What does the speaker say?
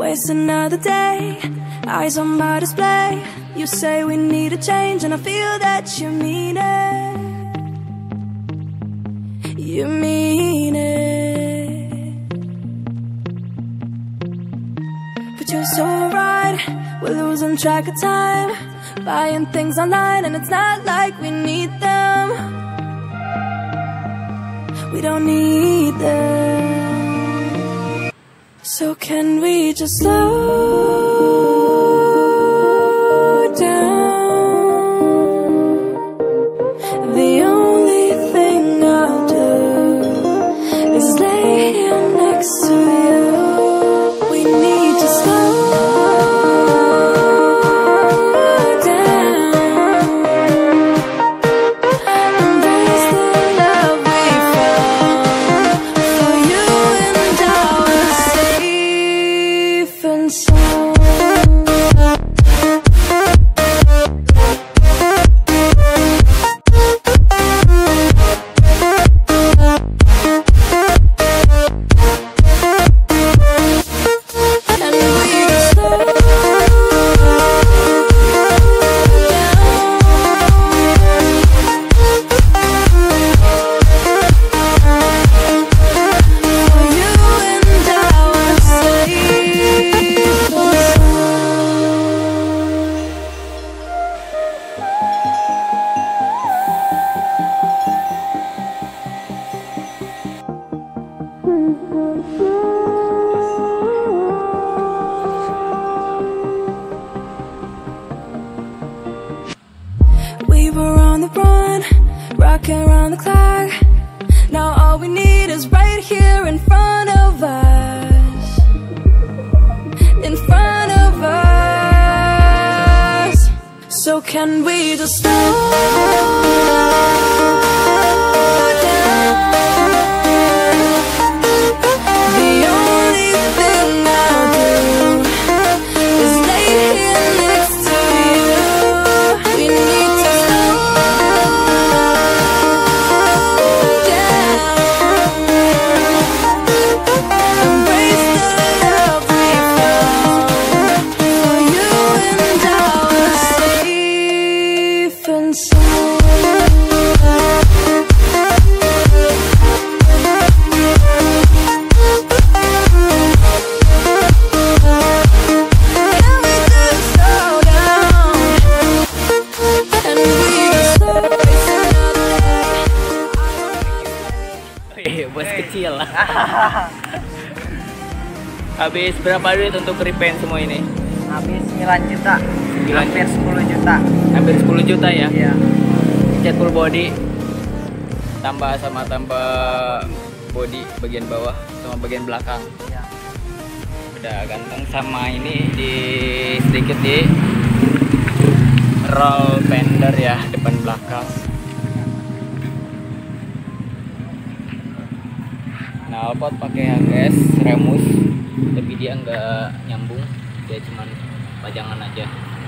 waste another day, eyes on my display. You say we need a change and I feel that you mean it. You mean it. But you're so right, we're losing track of time, buying things online and it's not like we need them. We don't need them. So can we just slow down? The only thing I'll do is lay here next to you. We need to slow down. Embrace the love we found. For you and I are safe and sound. We were on the run, rocking around the clock. Now all we need is right here in front of us. In front of us. So can we just slow down? The only thing I'll do is lay here next to you. We need to slow down. Embrace the love we found. For you and I are safe and sound. Can we just slow down? And we just slow Bos kecil. Habis berapa duit untuk repaint semua ini? Habis 9 juta. 9 Hampir 10 juta. Hampir 10 juta ya? Iya. Cat full body, tambah body bagian bawah sama bagian belakang. Iya. Udah ganteng, sama ini sedikit di roll fender ya, depan belakang. Knalpot pakai HKS Remus, tapi dia nggak nyambung, dia cuman pajangan aja.